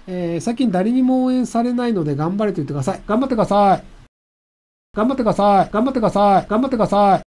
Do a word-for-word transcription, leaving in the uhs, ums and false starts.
えー、最近誰にも応援されないので頑張れと言ってください。頑張ってください。頑張ってください。頑張ってください。頑張ってください。